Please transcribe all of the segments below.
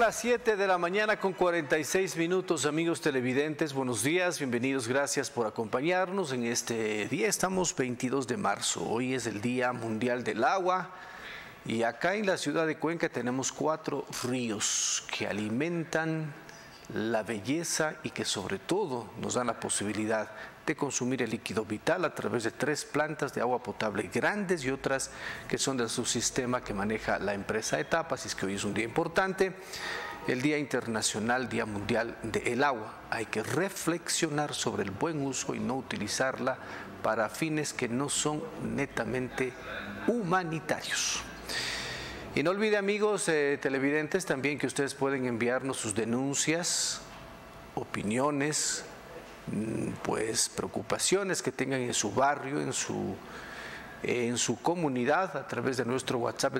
las 7 de la mañana con 46 minutos, amigos televidentes. Buenos días, bienvenidos, gracias por acompañarnos en este día. Estamos 22 de marzo, hoy es el Día Mundial del Agua y acá en la ciudad de Cuenca tenemos 4 ríos que alimentan la belleza y que sobre todo nos dan la posibilidad de consumir el líquido vital a través de 3 plantas de agua potable grandes y otras que son del subsistema que maneja la empresa Etapa. Así es que hoy es un día importante, el Día Internacional, Día Mundial del Agua. Hay que reflexionar sobre el buen uso y no utilizarla para fines que no son netamente humanitarios. Y no olvide, amigos televidentes, también que ustedes pueden enviarnos sus denuncias, opiniones, pues preocupaciones que tengan en su barrio, en su comunidad, a través de nuestro WhatsApp, el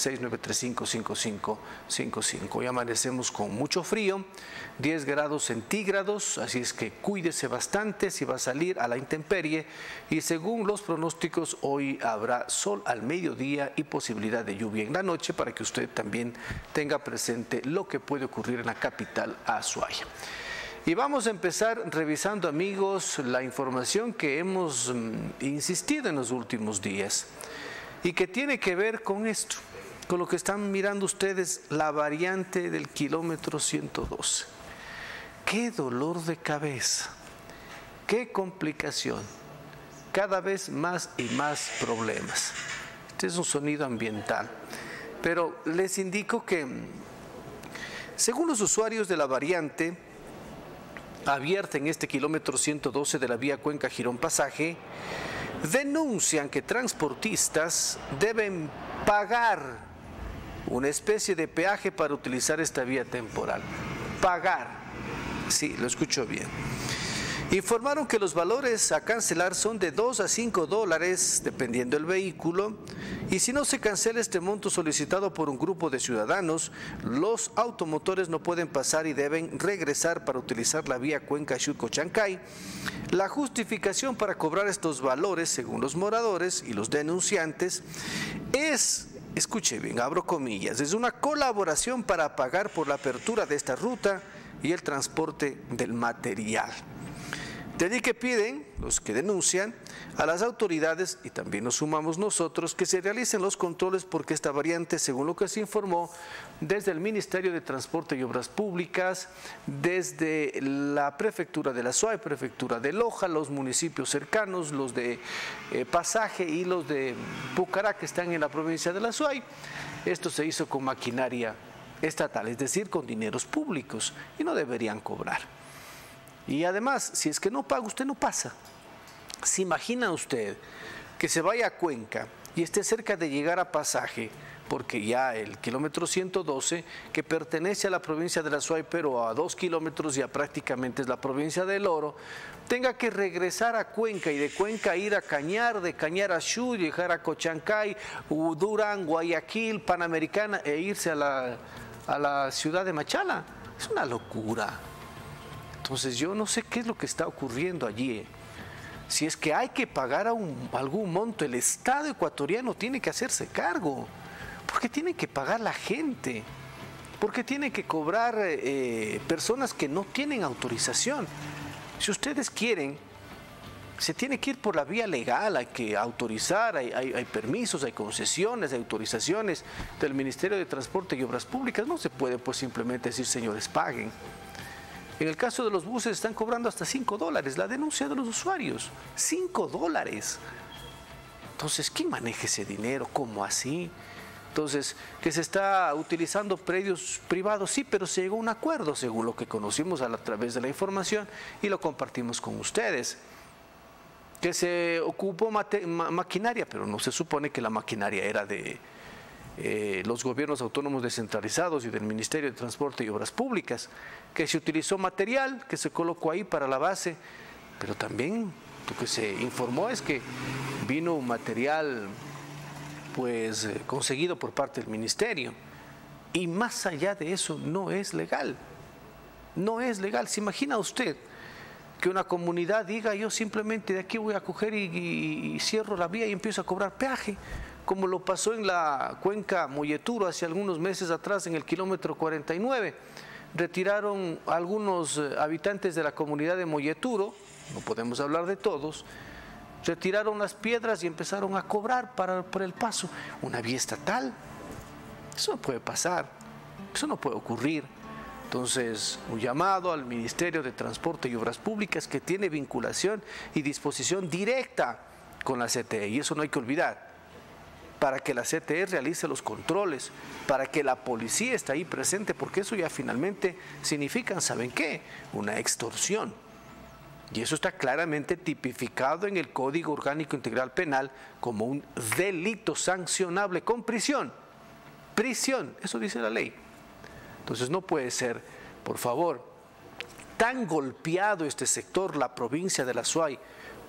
096-935-5555. Hoy amanecemos con mucho frío, 10 grados centígrados, así es que cuídese bastante si va a salir a la intemperie, y según los pronósticos hoy habrá sol al mediodía y posibilidad de lluvia en la noche, para que usted también tenga presente lo que puede ocurrir en la capital Azuay. Y vamos a empezar revisando, amigos, la información que hemos insistido en los últimos días y que tiene que ver con esto, con lo que están mirando ustedes, la variante del kilómetro 112. ¡Qué dolor de cabeza! ¡Qué complicación! Cada vez más y más problemas. Este es un sonido ambiental, pero les indico que, según los usuarios de la variante abierta en este kilómetro 112 de la vía Cuenca-Girón Pasaje, denuncian que transportistas deben pagar una especie de peaje para utilizar esta vía temporal. Pagar, sí, lo escucho bien. Informaron que los valores a cancelar son de 2 a 5 dólares, dependiendo del vehículo, y si no se cancela este monto solicitado por un grupo de ciudadanos, los automotores no pueden pasar y deben regresar para utilizar la vía Cuenca-Xutco-Chancay. La justificación para cobrar estos valores, según los moradores y los denunciantes, es, escuche bien, abro comillas, es una colaboración para pagar por la apertura de esta ruta y el transporte del material. De allí que piden, los que denuncian, a las autoridades, y también nos sumamos nosotros, que se realicen los controles porque esta variante, según lo que se informó desde el Ministerio de Transporte y Obras Públicas, desde la Prefectura de la Azuay, Prefectura de Loja, los municipios cercanos, los de Pasaje y los de Pucará, que están en la provincia de la Azuay, esto se hizo con maquinaria estatal, es decir, con dineros públicos, y no deberían cobrar. Y además, si es que no paga, usted no pasa. ¿Se imagina usted que se vaya a Cuenca y esté cerca de llegar a Pasaje, porque ya el kilómetro 112, que pertenece a la provincia de la Azuay, pero a 2 kilómetros ya prácticamente es la provincia del Oro, tenga que regresar a Cuenca y de Cuenca ir a Cañar, de Cañar a Xu, llegar a Cochancay, Durán, Guayaquil, Panamericana e irse a la ciudad de Machala? Es una locura. Entonces yo no sé qué es lo que está ocurriendo allí. Si es que hay que pagar algún monto, el Estado ecuatoriano tiene que hacerse cargo, porque tiene que pagar la gente, porque tiene que cobrar personas que no tienen autorización. Si ustedes quieren, se tiene que ir por la vía legal, hay que autorizar, hay permisos, hay concesiones, hay autorizaciones del Ministerio de Transporte y Obras Públicas. No se puede pues simplemente decir, señores, paguen. En el caso de los buses están cobrando hasta 5 dólares, la denuncia de los usuarios, 5 dólares. Entonces, ¿quién maneja ese dinero? ¿Cómo así? Entonces, que se está utilizando predios privados, sí, pero se llegó a un acuerdo, según lo que conocimos a través de la información y lo compartimos con ustedes. Que se ocupó maquinaria, pero no se supone que la maquinaria era de los gobiernos autónomos descentralizados y del Ministerio de Transporte y Obras Públicas, que se utilizó material que se colocó ahí para la base, pero también lo que se informó es que vino un material pues conseguido por parte del Ministerio, y más allá de eso no es legal, no es legal. ¿Se imagina usted que una comunidad diga, yo simplemente de aquí voy a coger y cierro la vía y empiezo a cobrar peaje? como lo pasó en la cuenca Molleturo hace algunos meses atrás en el kilómetro 49. Retiraron a algunos habitantes de la comunidad de Molleturo, no podemos hablar de todos, retiraron las piedras y empezaron a cobrar por el paso. Una vía estatal, eso no puede pasar, eso no puede ocurrir. Entonces, un llamado al Ministerio de Transporte y Obras Públicas, que tiene vinculación y disposición directa con la CTE, y eso no hay que olvidar, para que la CTE realice los controles, para que la policía esté ahí presente, porque eso ya finalmente significa, ¿saben qué? Una extorsión. Y eso está claramente tipificado en el Código Orgánico Integral Penal como un delito sancionable con prisión. Prisión, eso dice la ley. Entonces no puede ser, por favor, tan golpeado este sector, la provincia de la Suay,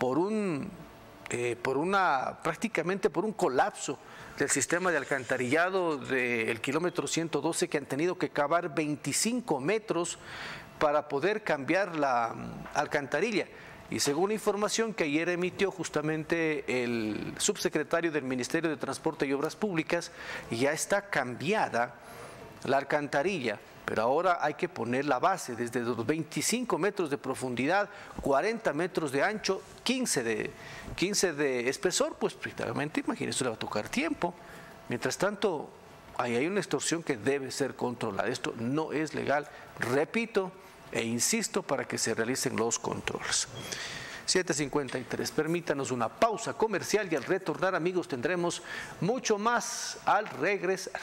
prácticamente por un colapso del sistema de alcantarillado del kilómetro 112, que han tenido que cavar 25 metros para poder cambiar la alcantarilla. Y según la información que ayer emitió justamente el subsecretario del Ministerio de Transporte y Obras Públicas, ya está cambiada la alcantarilla, pero ahora hay que poner la base desde los 25 metros de profundidad, 40 metros de ancho, 15 de espesor. Pues prácticamente, imagínense, le va a tocar tiempo. Mientras tanto, ahí hay una extorsión que debe ser controlada. Esto no es legal, repito e insisto, para que se realicen los controles. 7:53, permítanos una pausa comercial y al retornar, amigos, tendremos mucho más al regresar.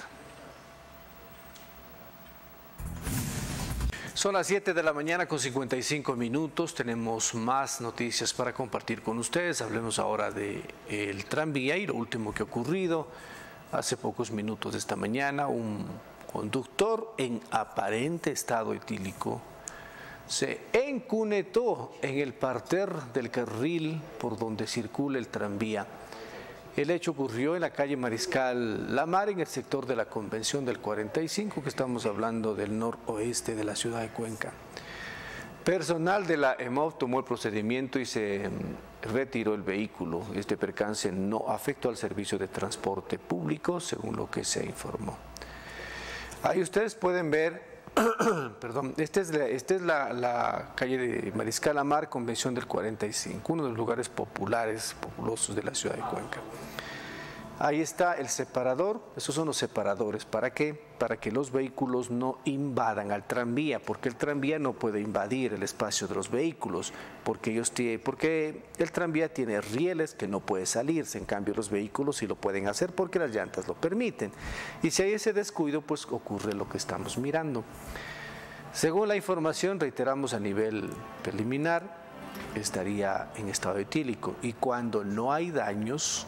Son las 7 de la mañana con 55 minutos, tenemos más noticias para compartir con ustedes. Hablemos ahora del tranvía y lo último que ha ocurrido hace pocos minutos de esta mañana. Un conductor en aparente estado etílico se encunetó en el parter del carril por donde circula el tranvía. El hecho ocurrió en la calle Mariscal Lamar, en el sector de la Convención del 45, que estamos hablando del noroeste de la ciudad de Cuenca. Personal de la EMOV tomó el procedimiento y se retiró el vehículo. Este percance no afectó al servicio de transporte público, según lo que se informó. Ahí ustedes pueden ver, perdón, esta es la calle de Mariscal Lamar, Convención del 45, uno de los lugares populosos de la ciudad de Cuenca. Ahí está el separador, esos son los separadores. ¿Para qué? Para que los vehículos no invadan al tranvía, porque el tranvía no puede invadir el espacio de los vehículos, porque el tranvía tiene rieles que no puede salirse, en cambio los vehículos sí lo pueden hacer porque las llantas lo permiten. Y si hay ese descuido, pues ocurre lo que estamos mirando. Según la información, reiteramos a nivel preliminar, estaría en estado etílico, y cuando no hay daños,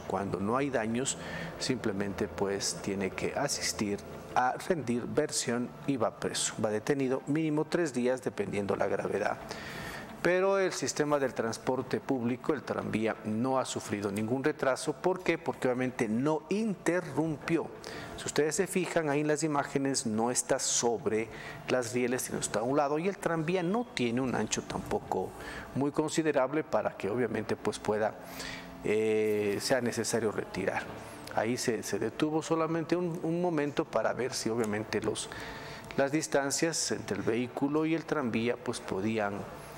simplemente pues tiene que asistir a rendir versión y va preso, va detenido mínimo 3 días dependiendo la gravedad. Pero el sistema del transporte público, el tranvía, no ha sufrido ningún retraso. ¿Por qué? Porque obviamente no interrumpió. Si ustedes se fijan ahí en las imágenes, no está sobre las rieles, sino está a un lado, y el tranvía no tiene un ancho tampoco muy considerable para que obviamente pues sea necesario retirar. Ahí se detuvo solamente un momento para ver si obviamente las distancias entre el vehículo y el tranvía pues podían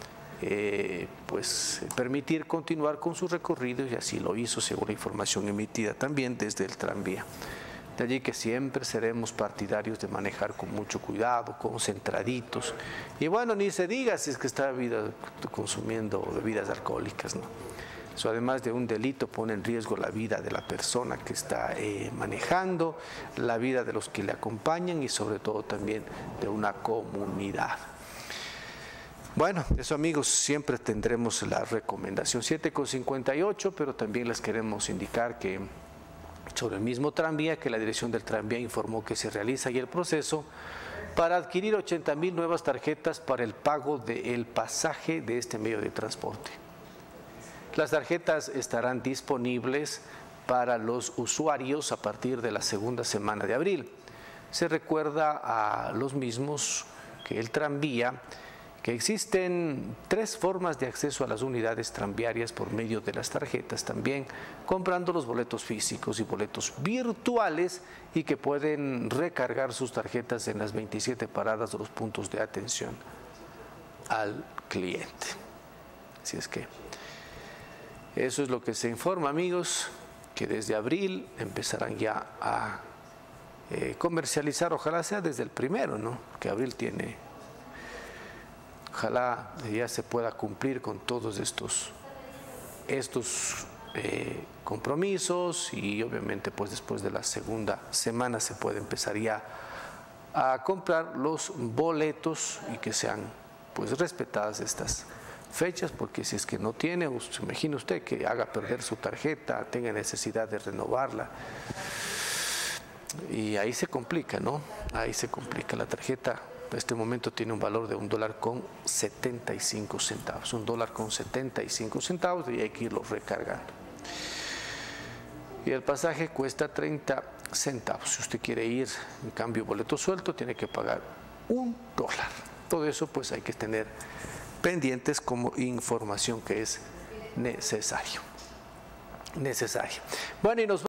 permitir continuar con su recorrido, y así lo hizo según la información emitida también desde el tranvía. De allí que siempre seremos partidarios de manejar con mucho cuidado, concentraditos, y bueno, ni se diga si es que está consumiendo bebidas alcohólicas, ¿no? Eso, además de un delito, pone en riesgo la vida de la persona que está manejando, la vida de los que le acompañan y sobre todo también de una comunidad. Bueno, eso, amigos, siempre tendremos la recomendación. 7:58, pero también les queremos indicar que sobre el mismo tranvía, que la dirección del tranvía informó que se realiza ya el proceso para adquirir 80,000 nuevas tarjetas para el pago del pasaje de este medio de transporte. Las tarjetas estarán disponibles para los usuarios a partir de la segunda semana de abril. Se recuerda a los mismos que el tranvía que existen 3 formas de acceso a las unidades tranviarias por medio de las tarjetas también, comprando los boletos físicos y boletos virtuales, y que pueden recargar sus tarjetas en las 27 paradas de los puntos de atención al cliente. Así es que eso es lo que se informa, amigos, que desde abril empezarán ya a comercializar, ojalá sea desde el 1, ¿no? Que abril tiene, ojalá ya se pueda cumplir con todos estos compromisos, y obviamente pues después de la segunda semana se puede empezar ya a comprar los boletos y que sean pues respetadas estas fechas, porque si es que no tiene, imagine usted que haga perder su tarjeta, tenga necesidad de renovarla, y ahí se complica, ¿no? Ahí se complica. La tarjeta en este momento tiene un valor de $1.75, $1.75, y hay que irlo recargando. Y el pasaje cuesta 30 centavos. Si usted quiere ir, en cambio, boleto suelto, tiene que pagar $1. Todo eso pues hay que tener pendientes como información que es necesario. Bueno, y nos